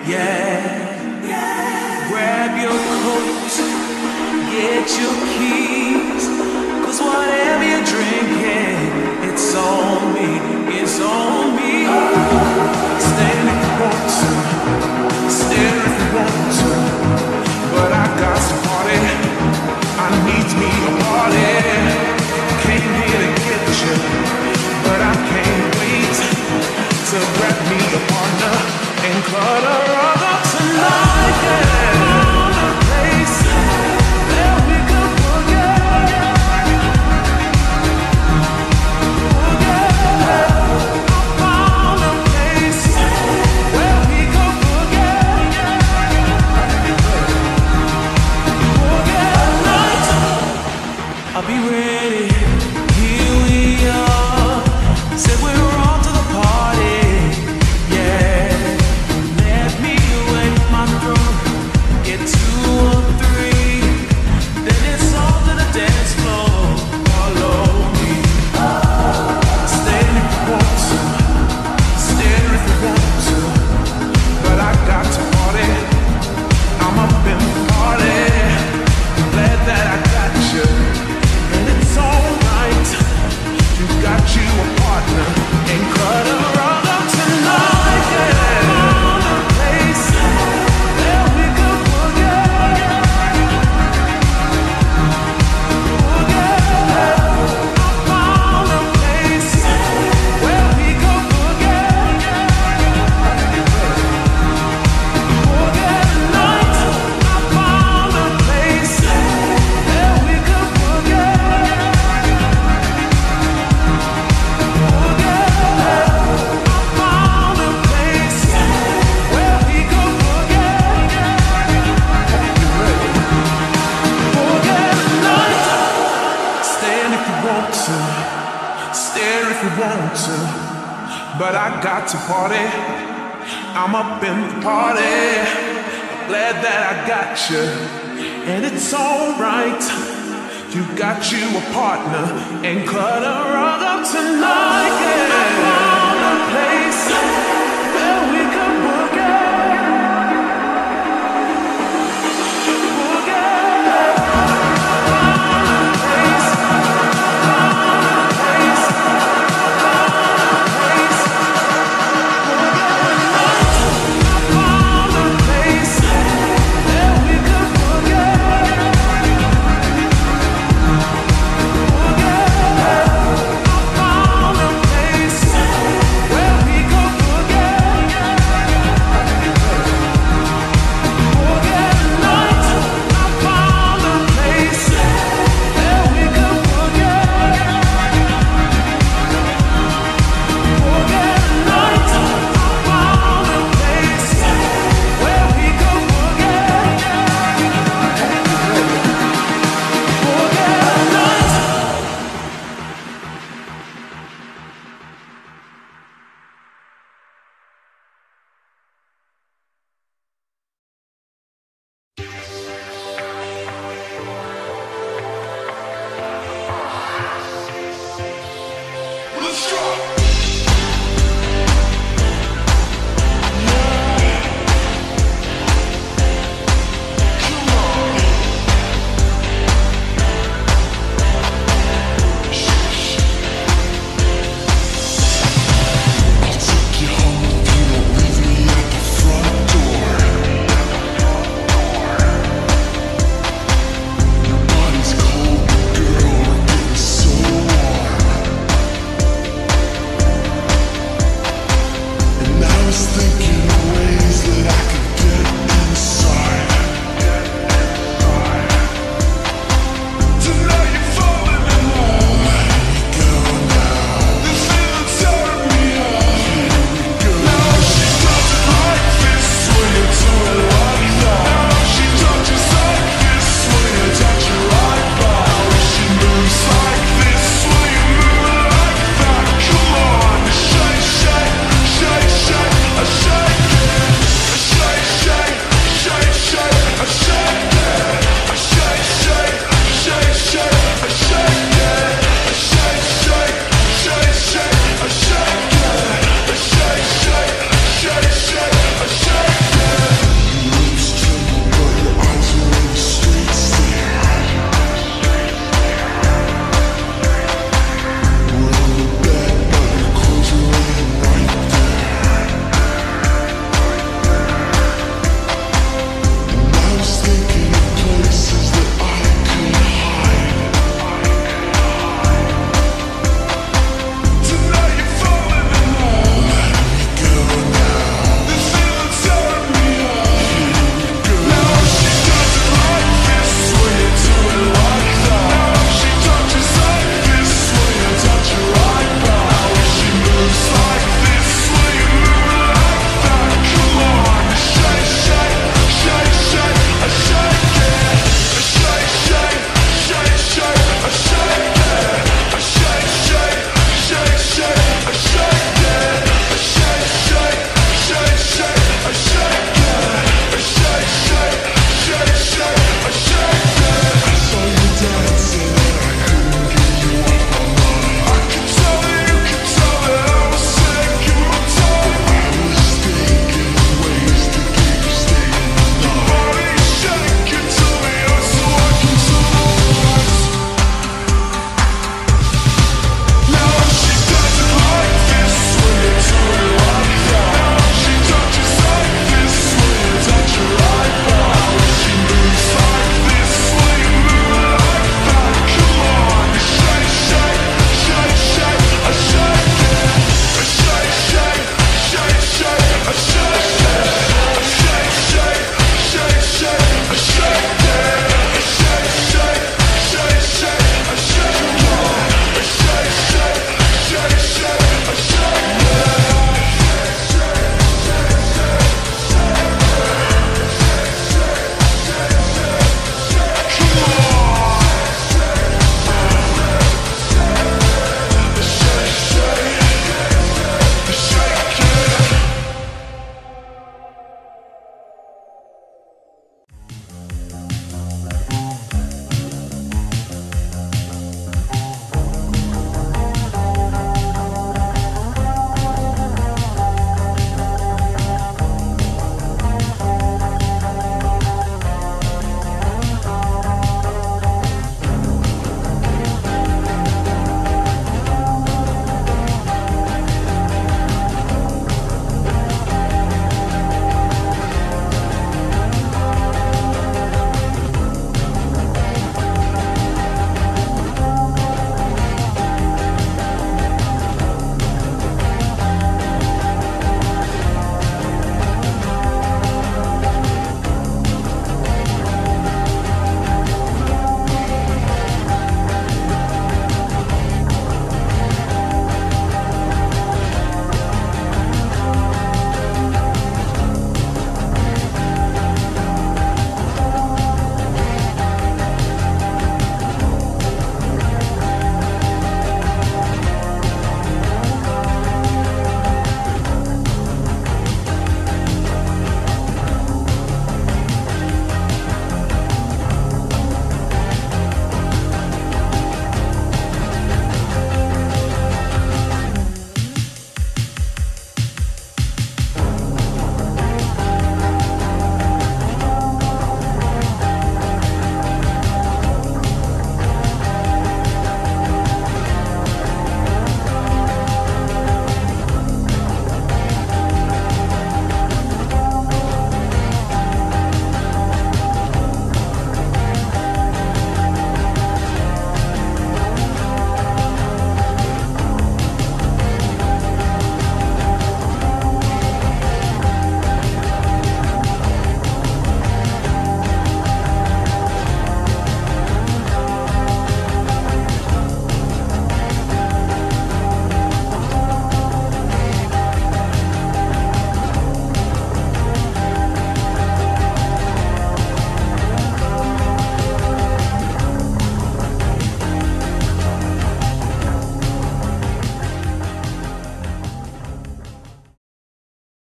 yeah. Grab your coat, get your keys, 'cause whatever you're drinking, it's on me, it's on me. Stand if you want to, stare if you want to, but I got to party, I need me a party. Came here to get you, but I can't wait to grab me a partner and cut her up tonight. Yeah. Found a place where we could forget. I found a place where we could forget. Forget night. I'll be ready. Here we are. Said we're on to the party. Yeah. Let me wet my throat. Get 2 or 3. Then it's on to the dance floor. Follow me. Stand if you want to. Stare if you want to. But I got to party. I'm up in the party. Glad that I got you. And it's alright. You got you a partner. And cut her up tonight. Yeah. Found a place where we could forget. I found a place where we could forget. Forget night. I found a place where we could forget. I found a place where we could forget. Forget night. Stand if you want to, stare if you want to, but I got to party. I'm up in the party. Glad that I got you, and it's alright. You got you a partner, and cut her up tonight. Yeah. I found a place